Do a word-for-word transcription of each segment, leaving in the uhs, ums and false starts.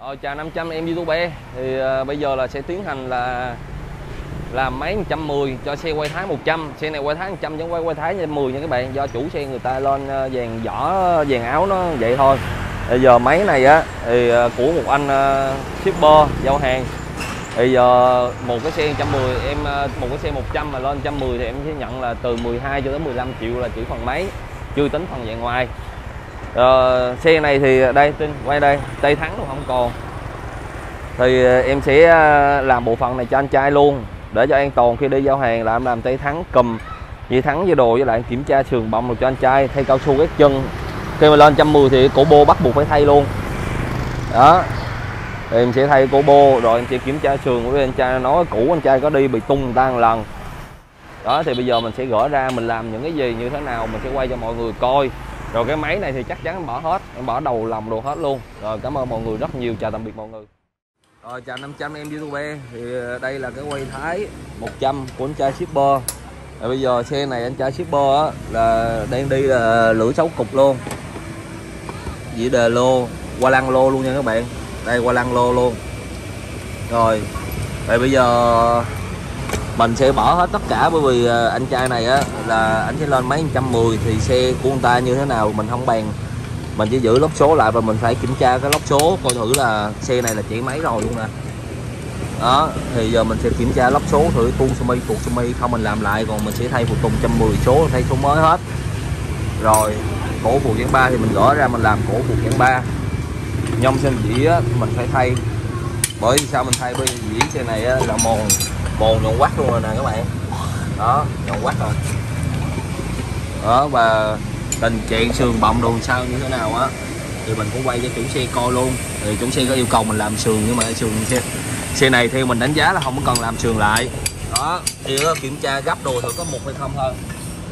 Ờ, chào năm trăm em YouTube. Thì uh, bây giờ là sẽ tiến hành là làm máy một trăm mười cho xe quay thái một trăm. Xe này quay thái một trăm chứ quay quay thái một trăm mười nha các bạn, do chủ xe người ta lên uh, dàn vỏ dàn áo nó vậy thôi. Bây giờ máy này á thì uh, của một anh uh, shipper giao hàng. Bây giờ một cái xe một trăm mười em uh, một cái xe một trăm mà lên một trăm mười thì em sẽ nhận là từ mười hai cho đến mười lăm triệu là chỉ phần máy, chưa tính phần dàn ngoài. Uh, xe này thì đây tin quay đây tay thắng nó không còn, thì em sẽ làm bộ phận này cho anh trai luôn để cho an toàn khi đi giao hàng, là em làm tay thắng cùm dây thắng dây đồ, với lại kiểm tra sườn bông rồi cho anh trai thay cao su các chân. Khi mà lên một trăm mười thì cổ bô bắt buộc phải thay luôn đó, thì em sẽ thay cổ bô rồi em sẽ kiểm tra sườn của anh trai, nói cũ anh trai có đi bị tung người ta một lần đó. Thì bây giờ mình sẽ gỡ ra mình làm những cái gì như thế nào mình sẽ quay cho mọi người coi. Rồi cái máy này thì chắc chắn em bỏ hết, em bỏ đầu lòng đồ hết luôn. Rồi cảm ơn mọi người rất nhiều, chào tạm biệt mọi người. Rồi chào năm trăm em YouTube. Thì đây là cái quay thái một trăm của anh trai shipper. Rồi bây giờ xe này anh trai shipper á là đang đi là lưỡi sáu cục luôn, dĩa đề lô, qua lăng lô luôn nha các bạn. Đây qua lăng lô luôn. Rồi vậy bây giờ mình sẽ bỏ hết tất cả, bởi vì anh trai này á là anh sẽ lên máy một trăm mười thì xe của người ta như thế nào mình không bàn, mình chỉ giữ lốc số lại và mình phải kiểm tra cái lốc số coi thử là xe này là chạy máy rồi luôn nè đó. Thì giờ mình sẽ kiểm tra lốc số thử tuôn sơ mi tuột sơ mi không mình làm lại, còn mình sẽ thay phụ tùng một trăm mười số, thay số mới hết. Rồi cổ phụ dàn ba thì mình gỡ ra mình làm cổ phụ dàn ba. Nhông sen dĩ á mình phải thay, bởi vì sao mình thay, bởi vì dĩ xe này á là mòn mòn nhọn quắt luôn rồi nè các bạn đó, nhọn quắt rồi đó. Và tình trạng sườn bọng đồ sao như thế nào á thì mình cũng quay cho chủ xe coi luôn. Thì chủ xe có yêu cầu mình làm sườn, nhưng mà sườn xe, xe này theo mình đánh giá là không có cần làm sườn lại đó. Thì đó, kiểm tra gấp đồ thử có một hay không thôi.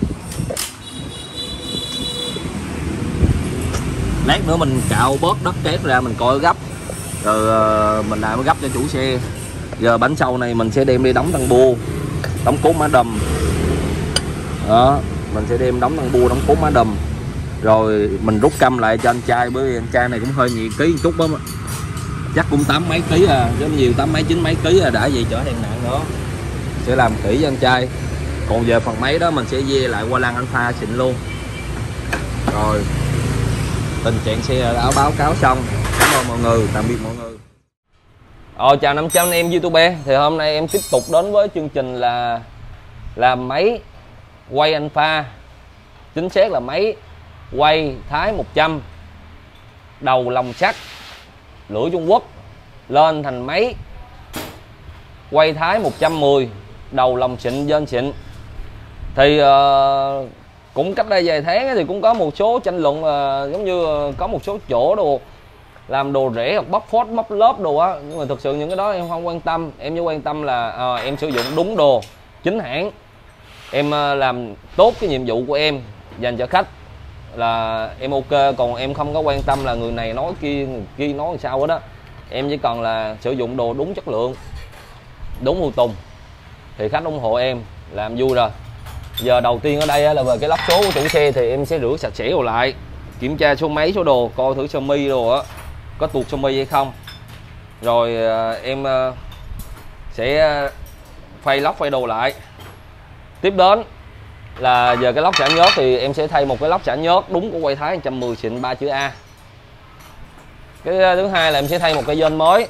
Lát nữa mình cạo bớt đất cát ra mình coi gấp, rồi mình làm gấp cho chủ xe. Giờ bánh sau này mình sẽ đem đi đóng tăng bua, đóng cốt má đầm đó, mình sẽ đem đóng tăng bua, đóng cốt má đầm, rồi mình rút căm lại cho anh trai, bởi vì anh trai này cũng hơi nhiều ký một chút đó, chắc cũng tám mấy ký à, chứ nhiều tám mấy chín mấy ký à, đã vậy chở hàng nặng nữa. Sẽ làm kỹ cho anh trai. Còn về phần máy đó mình sẽ dê lại qua lăng Alpha xịn luôn. Rồi tình trạng xe đã báo cáo xong, cảm ơn mọi người, tạm biệt mọi người. Ờ, chào năm trăm em YouTube. Thì hôm nay em tiếp tục đến với chương trình là làm máy quay Alpha, chính xác là máy quay thái một trăm, đầu lồng sắt lưỡi Trung Quốc lên thành máy quay thái một trăm mười, đầu lồng xịn dên xịn. Thì uh, cũng cách đây vài tháng thì cũng có một số tranh luận, uh, giống như có một số chỗ đồ làm đồ rẻ hoặc bóc phốt bóc lớp đồ á, nhưng mà thực sự những cái đó em không quan tâm. Em chỉ quan tâm là uh, em sử dụng đúng đồ chính hãng, em uh, làm tốt cái nhiệm vụ của em dành cho khách là em ok. Còn em không có quan tâm là người này nói kia người kia nói sao hết đó. Em chỉ cần là sử dụng đồ đúng chất lượng, đúng phụ tùng thì khách ủng hộ em làm vui rồi. Giờ đầu tiên ở đây là về cái lắp số của chủ xe, thì em sẽ rửa sạch sẽ đồ lại, kiểm tra số máy số đồ, coi thử sơ mi đồ á có tuột sơ mi hay không. Rồi em sẽ phay lóc phay đồ lại. Tiếp đến là giờ cái lóc xả nhớt thì em sẽ thay một cái lóc xả nhớt đúng của quay thái một trăm mười xịn ba chữ A. Cái thứ hai là em sẽ thay một cái dên mới.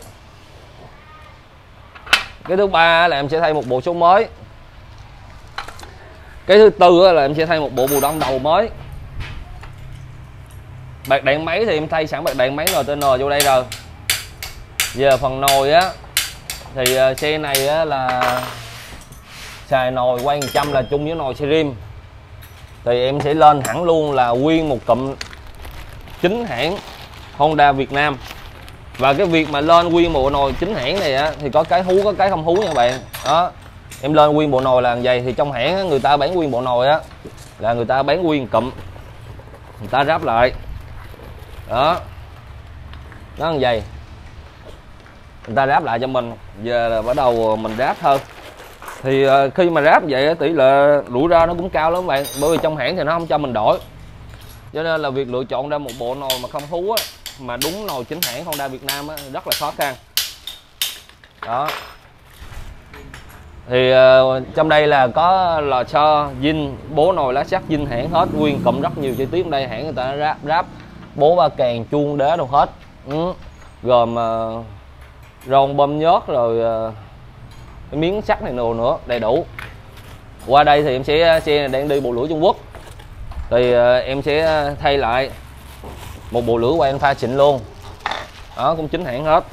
Cái thứ ba là em sẽ thay một bộ số mới. Cái thứ tư là em sẽ thay một bộ bù đông đầu mới. Bạc đạn máy thì em thay sẵn bạc đạn máy en tê en vô đây rồi. Giờ phần nồi á thì xe này á là xài nồi quay một trăm là chung với nồi Serim, thì em sẽ lên hẳn luôn là nguyên một cụm chính hãng Honda Việt Nam. Và cái việc mà lên nguyên bộ nồi chính hãng này á thì có cái hú có cái không hú nha bạn đó. Em lên nguyên bộ nồi là vậy, thì trong hãng á, người ta bán nguyên bộ nồi á là người ta bán nguyên cụm, người ta ráp lại đó, nó như vậy, người ta ráp lại cho mình. Giờ là bắt đầu mình ráp hơn. Thì uh, khi mà ráp vậy tỷ lệ rủi ro nó cũng cao lắm các bạn, bởi vì trong hãng thì nó không cho mình đổi, cho nên là việc lựa chọn ra một bộ nồi mà không hú á mà đúng nồi chính hãng Honda Việt Nam á, rất là khó khăn. Đó. Thì uh, trong đây là có lò xo, zin, bố nồi lá sắt zin hãng hết, nguyên cụm rất nhiều chi tiết. Trong đây hãng người ta ráp ráp bố ba càng, chuông đế đâu hết. Ừ. Gồm uh, ròn bơm nhớt rồi uh, cái miếng sắt này đồ nữa đầy đủ. Qua đây thì em sẽ xe này đang đi bộ lưỡi Trung Quốc, thì uh, em sẽ thay lại một bộ lưỡi quay pha xịn luôn. Đó, cũng chính hãng hết.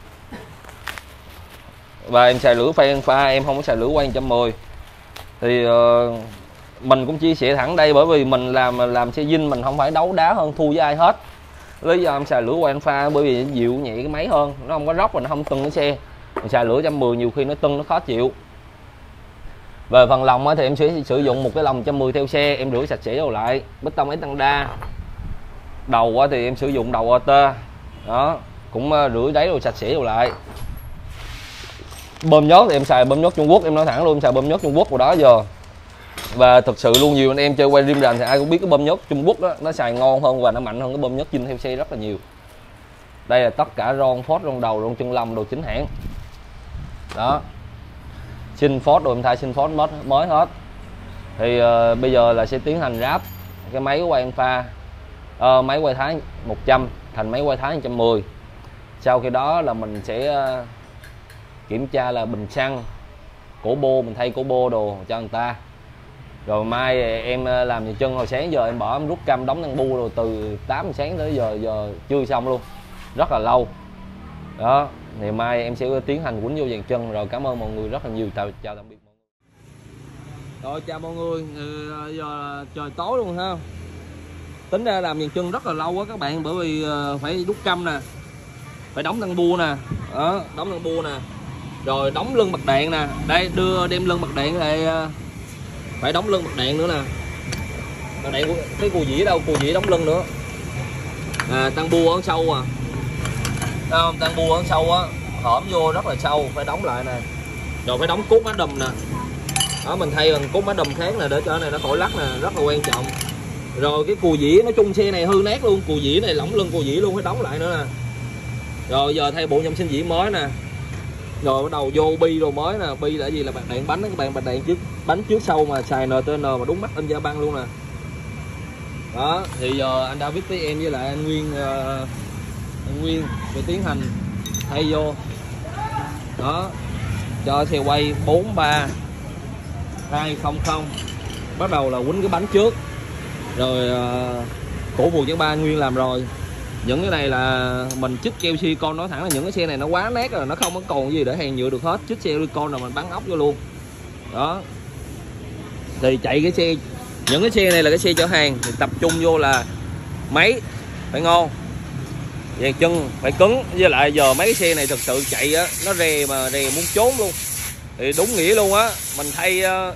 Và em xài lưỡi pha pha em không có xài lưỡi quay một trăm mười. Thì uh, mình cũng chia sẻ thẳng đây, bởi vì mình làm làm xe zin mình không phải đấu đá hơn thua với ai hết. Lý do em xài lưỡi quay pha bởi vì dịu nhẹ cái máy hơn, nó không có róc và nó không tưng cái xe. Mình xài lưỡi một trăm mười nhiều khi nó tưng nó khó chịu. Về phần lòng thì em sẽ sử dụng một cái lòng một trăm mười theo xe, em rửa sạch sẽ rồi lại. Bê tông ép tăng đa. Đầu thì em sử dụng đầu ô tê. Đó, cũng rửa đáy rồi sạch sẽ rồi lại. Bơm nhớt thì em xài bơm nhớt Trung Quốc, em nói thẳng luôn, em xài bơm nhớt Trung Quốc của đó giờ. Và thực sự luôn, nhiều anh em chơi quay rim rành thì ai cũng biết cái bơm nhớt Trung Quốc đó nó xài ngon hơn và nó mạnh hơn cái bơm nhớt zin theo xe rất là nhiều. Đây là tất cả ron phốt, ron đầu, ron chân lông đồ chính hãng. Đó. Xin phốt đồ em thay xin phốt mới, mới hết. Thì uh, bây giờ là sẽ tiến hành ráp cái máy quay em pha uh, máy quay thái một trăm thành máy quay thái một trăm mười. Sau khi đó là mình sẽ uh, kiểm tra là bình xăng, cổ bô, mình thay cổ bô đồ cho người ta. Rồi mai em làm gì chân, hồi sáng giờ em bỏ em rút cam đóng tăng bu rồi từ tám giờ sáng tới giờ giờ chưa xong luôn, rất là lâu. Đó, thì mai em sẽ tiến hành quýnh vô dàn chân. Rồi cảm ơn mọi người rất là nhiều, chào chào tạm biệt mọi người. Rồi chào mọi người, ừ, giờ trời tối luôn ha. Tính ra làm dàn chân rất là lâu quá các bạn, bởi vì phải đút cam nè, phải đóng tăng bu nè, đó, đóng tăng bu nè, rồi đóng lưng bật đèn nè. Đây đưa đem lưng bật đèn lại, phải đóng lưng bật đèn nữa nè. Bật đèn cái cù dĩ đâu, cù dĩ đóng lưng nữa. À, tăng bu ở sâu à, thấy không, tăng bu ở sâu á, hõm vô rất là sâu, phải đóng lại nè. Rồi phải đóng cốt má đùm nè. Đó, mình thay bằng cốt má đùm khác nè để cho này nó khỏi lắc nè, rất là quan trọng. Rồi cái cù dĩ nói chung xe này hư nát luôn, cù dĩ này lỏng lưng cù dĩ luôn, phải đóng lại nữa nè. Rồi giờ thay bộ nhôm sinh dĩ mới nè. Rồi bắt đầu vô bi rồi mới nè. Bi là gì, là bạc đèn bánh, các bạn, bạc đèn trước bánh trước sau mà xài en tê en mà đúng mắt in da băng luôn nè. Đó, thì giờ anh David với em với lại anh Nguyên uh, anh Nguyên sẽ tiến hành thay vô. Đó, cho xe quay bốn ba hai không không. Bắt đầu là quýnh cái bánh trước. Rồi uh, cổ buộc chắn ba Nguyên làm rồi. Những cái này là mình chích keo silicon, nói thẳng là những cái xe này nó quá nát rồi, nó không có còn gì để hàn nhựa được hết. Chích xe silicon là mình bắn ốc vô luôn. Đó, thì chạy cái xe, những cái xe này là cái xe chở hàng thì tập trung vô là máy phải ngon, dàn chân phải cứng. Với lại giờ mấy cái xe này thực sự chạy á, nó rè mà rè muốn trốn luôn. Thì đúng nghĩa luôn á, mình thay uh,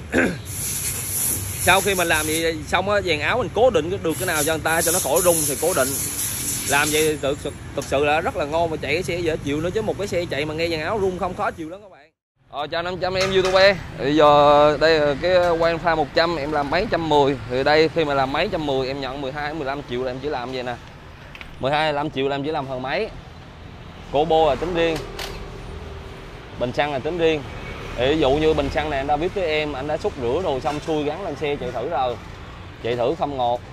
sau khi mình làm gì xong á, dàn áo mình cố định được cái nào cho người ta cho nó khỏi rung thì cố định. Làm vậy thì thực, thực sự là rất là ngon và chạy cái xe dễ chịu nữa, chứ một cái xe chạy mà nghe dàn áo rung không khó chịu lắm các bạn. Ờ, chào năm trăm em YouTube. Bây giờ đây là cái quay pha một trăm em làm mấy trăm mười. Thì đây khi mà làm mấy trăm mười em nhận mười hai mười lăm triệu là em chỉ làm vậy nè. mười hai mười lăm triệu là em chỉ làm phần máy. Cổ bô là tính riêng. Bình xăng là tính riêng. Thì ví dụ như bình xăng này anh đã biết với em, anh đã xúc rửa rồi xong xuôi gắn lên xe chạy thử rồi. Chạy thử không ngọt.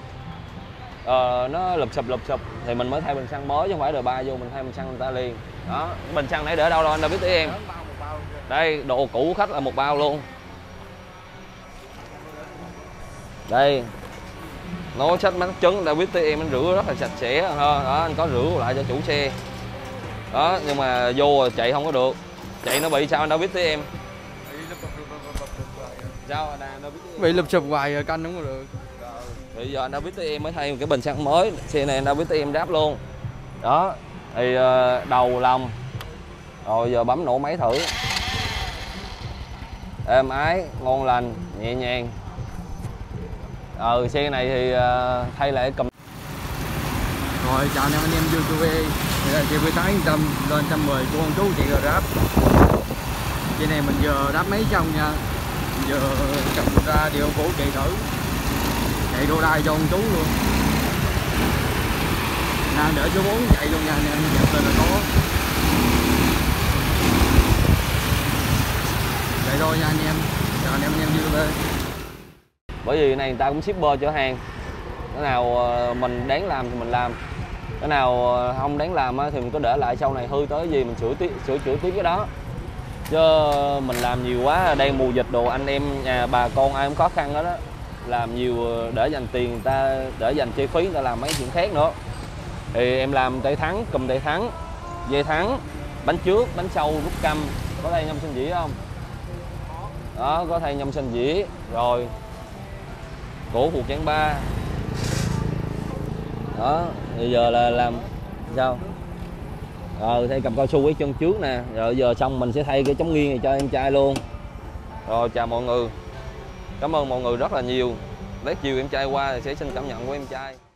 Ờ, nó lụp sụp lụp sụp thì mình mới thay bình xăng mới chứ không phải đời ba vô mình thay bình xăng người ta liền. Đó, bình xăng nãy để đâu đâu anh đã biết với em. Đây, đồ cũ của khách là một bao luôn. Đây, nó sách mắt trứng đã biết với em, anh rửa rất là sạch sẽ. Đó, anh có rửa lại cho chủ xe. Đó, nhưng mà vô rồi chạy không có được. Chạy nó bị sao anh đã biết với em. Sao anh đã biết bị lụp sụp hoài rồi canh không có được. Bây giờ anh đã biết với em mới thay một cái bình xăng mới. Xe này anh đã biết với em đáp luôn. Đó, thì đầu lòng. Rồi giờ bấm nổ máy thử. Êm ái, ngon lành, nhẹ nhàng. Ờ, xe này thì uh, thay lại cầm. Rồi chào anh em YouTube. Thì là chị Quy Thái yên tâm lên một trăm mười của con chú chị rồi đáp. Chị này mình giờ đáp mấy trong nha. Giờ cầm ra điều cũ chạy thử. Chạy đô đai cho con chú luôn. đang đỡ số bốn chạy luôn nha anh em, dẹp lên là có. Vậy thôi nha anh em, chào anh em anh em YouTube. Bởi vì này người ta cũng shipper chở hàng, cái nào mình đáng làm thì mình làm, cái nào không đáng làm thì mình có để lại sau này hư tới gì mình sửa tiếp sửa chữa tiếp cái đó, chứ mình làm nhiều quá đang mùa dịch đồ anh em nhà bà con ai cũng khó khăn đó đó, làm nhiều để dành tiền người ta, để dành chi phí người ta làm mấy chuyện khác nữa. Thì em làm tay thắng, cùm tay thắng, dây thắng, bánh trước, bánh sau, rút căm, có thay nhâm sinh dĩ không? Đó, có thay nhâm sinh dĩ rồi, cổ phụ chén ba. Đó, bây giờ là làm sao? Rồi thay cầm cao su cái chân trước nè, rồi giờ xong mình sẽ thay cái chống nghiêng này cho em trai luôn. Rồi chào mọi người, cảm ơn mọi người rất là nhiều. Lát chiều em trai qua thì sẽ xin cảm nhận của em trai.